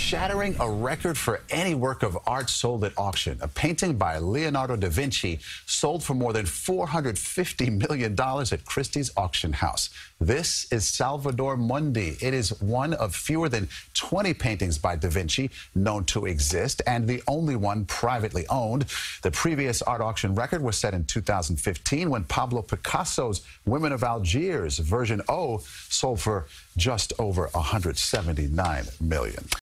shattering a record for any work of art sold at auction. A painting by Leonardo Da Vinci sold for more than $450 million at Christie's auction house. This is Salvator Mundi. It is one of fewer than 20 paintings by Da Vinci known to exist, and the only one privately owned. The previous art auction record was set in 2015 when Pablo Picasso's Women of Algiers version O sold for just over $179 million.